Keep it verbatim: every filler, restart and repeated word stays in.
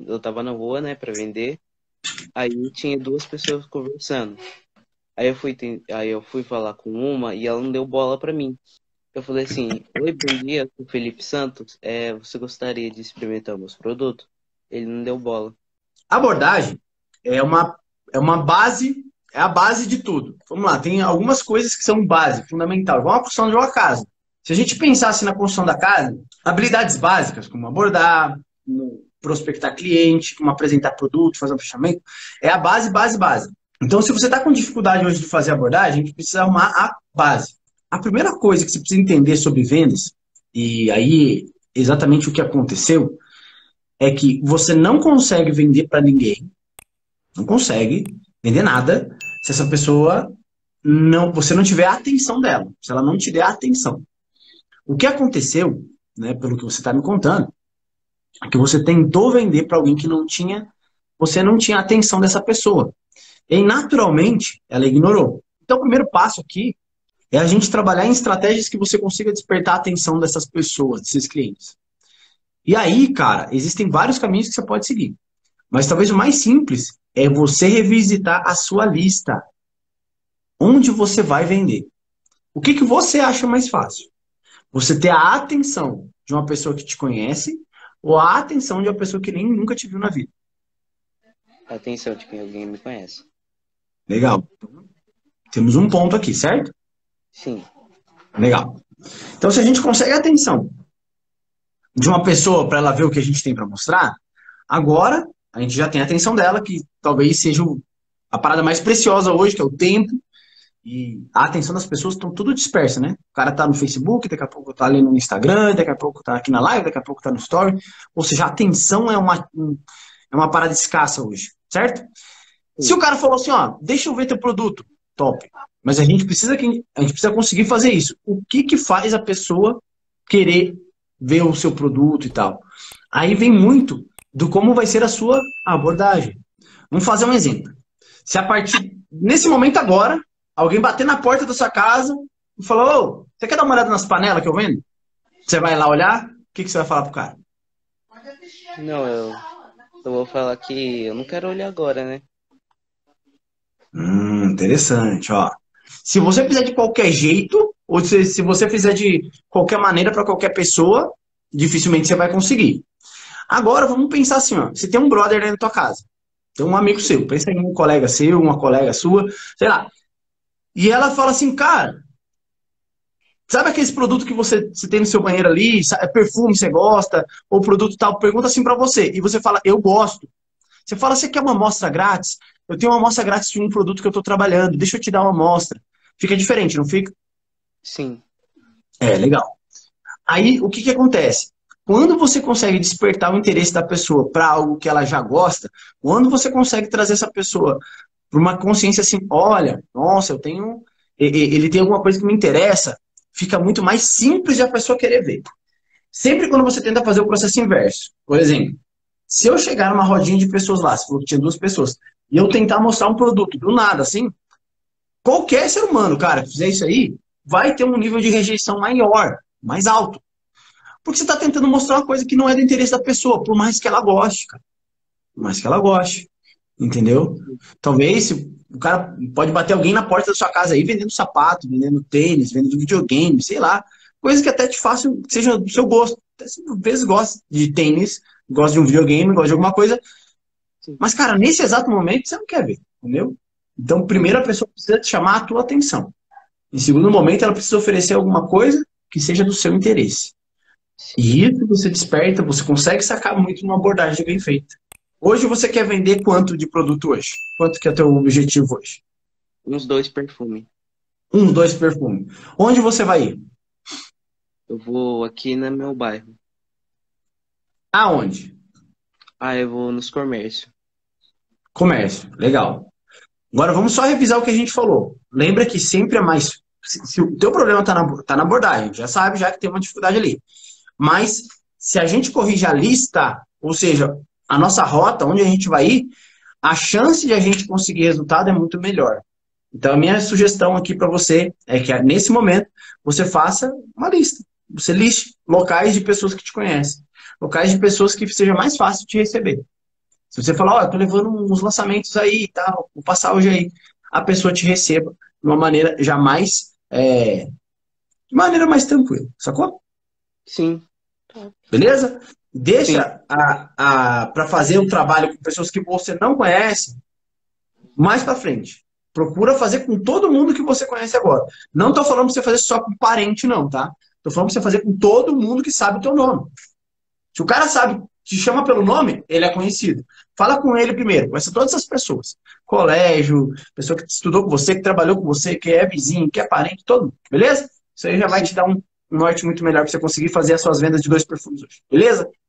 eu tava na rua, né, pra vender. Aí tinha duas pessoas conversando. Aí eu fui, ten- aí eu fui falar com uma e ela não deu bola pra mim. Eu falei assim: Oi, bom dia, sou o Felipe Santos. É, você gostaria de experimentar meus produtos? Ele não deu bola. Abordagem é uma, é uma base, é a base de tudo. Vamos lá, tem algumas coisas que são base, fundamental, igual a construção de uma casa. Se a gente pensasse na construção da casa, habilidades básicas, como abordar, como prospectar cliente, como apresentar produto, fazer um fechamento, é a base, base, base. Então, se você está com dificuldade hoje de fazer abordagem, a gente precisa arrumar a base. A primeira coisa que você precisa entender sobre vendas, e aí exatamente o que aconteceu, é que você não consegue vender para ninguém, não consegue vender nada se essa pessoa não, você não tiver a atenção dela, se ela não te der a atenção. O que aconteceu, né, pelo que você está me contando, é que você tentou vender para alguém que não tinha, você não tinha a atenção dessa pessoa. E naturalmente ela ignorou. Então o primeiro passo aqui é a gente trabalhar em estratégias que você consiga despertar a atenção dessas pessoas, desses clientes. E aí, cara, existem vários caminhos que você pode seguir. Mas talvez o mais simples é você revisitar a sua lista. Onde você vai vender? O que, que você acha mais fácil? Você ter a atenção de uma pessoa que te conhece ou a atenção de uma pessoa que nem nunca te viu na vida? Atenção de quem alguém me conhece. Legal. Temos um ponto aqui, certo? Sim, Legal. Então, se a gente consegue a atenção de uma pessoa para ela ver o que a gente tem para mostrar, agora a gente já tem a atenção dela, que talvez seja a parada mais preciosa hoje, que é o tempo. E a atenção das pessoas estão tudo dispersa, né? O cara tá no Facebook, daqui a pouco tá ali no Instagram, daqui a pouco tá aqui na live, daqui a pouco tá no story. Ou seja, a atenção é uma, um, é uma parada escassa hoje, certo? Se o sim. cara falou assim, ó, deixa eu ver teu produto, top. Mas a gente precisa, que- a gente precisa conseguir fazer isso. O que que faz a pessoa querer ver o seu produto e tal? Aí vem muito do como vai ser a sua abordagem. Vamos fazer um exemplo. Se a partir, nesse momento agora, alguém bater na porta da sua casa e falar, ô, você quer dar uma olhada nas panelas que eu vendo? Você vai lá olhar, o que, que você vai falar pro cara? Não, eu, eu vou falar que eu não quero olhar agora, né? Hum, interessante, ó. Se você fizer de qualquer jeito, ou se, se você fizer de qualquer maneira para qualquer pessoa, dificilmente você vai conseguir. Agora, vamos pensar assim, ó. Você tem um brother dentro da tua casa. Tem um amigo seu. Pensa em um colega seu, uma colega sua, sei lá. E ela fala assim, cara, sabe aqueles produtos que você, você tem no seu banheiro ali, sa- é perfume você gosta, ou produto tal, pergunta assim pra você, e você fala, eu gosto. Você fala, você quer uma amostra grátis? Eu tenho uma amostra grátis de um produto que eu tô trabalhando, deixa eu te dar uma amostra. Fica diferente, não fica? Sim, É, legal. Aí, o que que acontece? Quando você consegue despertar o interesse da pessoa para algo que ela já gosta, quando você consegue trazer essa pessoa para uma consciência assim, olha, nossa, eu tenho, e- e- ele tem alguma coisa que me interessa, fica muito mais simples de a pessoa querer ver. Sempre quando você tenta fazer o processo inverso, por exemplo, se eu chegar numa rodinha de pessoas lá, se falou que tinha duas pessoas, e eu tentar mostrar um produto do nada, assim, qualquer ser humano, cara, que fizer isso aí, vai ter um nível de rejeição maior, mais alto. Porque você está tentando mostrar uma coisa que não é do interesse da pessoa, por mais que ela goste, cara. Por mais que ela goste. Entendeu? Talvez se o cara pode bater alguém na porta da sua casa aí vendendo sapato, vendendo tênis, vendendo videogame, sei lá. Coisa que até te faça, que seja do seu gosto. Até se às vezes gosta de tênis, gosta de um videogame, gosta de alguma coisa. sim, Mas, cara, nesse exato momento você não quer ver, entendeu? Então, primeiro a entendi. pessoa precisa te chamar a tua atenção. Em segundo momento, ela precisa oferecer alguma coisa que seja do seu interesse. Sim. E isso você desperta, você consegue sacar muito numa abordagem bem feita. Hoje você quer vender quanto de produto hoje? Quanto que é o teu objetivo hoje? Uns dois perfumes. Um, dois perfumes. Onde você vai ir? Eu vou aqui no meu bairro. Aonde? Ah, eu vou nos comércios. Comércio. Legal. Agora vamos só revisar o que a gente falou. Lembra que sempre é mais. Se, se o teu problema está na, tá na abordagem, já sabe já que tem uma dificuldade ali. Mas se a gente corrige a lista, ou seja, a nossa rota, onde a gente vai ir, a chance de a gente conseguir resultado é muito melhor. Então, a minha sugestão aqui para você é que, nesse momento, você faça uma lista. Você liste locais de pessoas que te conhecem. Locais de pessoas que seja mais fácil de receber. Se você falar, ó, eu tô levando uns lançamentos aí e tal, vou passar hoje aí, a pessoa te receba de uma maneira jamais, é, de maneira mais tranquila, sacou? Sim, Beleza? sim, Deixa a, a, para fazer um trabalho com pessoas que você não conhece mais para frente. Procura fazer com todo mundo que você conhece agora. Não tô falando para você fazer só com parente, não, tá? Tô falando para você fazer com todo mundo que sabe o teu nome. Se o cara sabe, te chama pelo nome, ele é conhecido. Fala com ele primeiro, conhece todas essas pessoas. Colégio, pessoa que estudou com você, que trabalhou com você, que é vizinho, que é parente, todo mundo. Beleza? Isso aí já vai sim. te dar um, um norte muito melhor para você conseguir fazer as suas vendas de dois perfumes hoje. Beleza?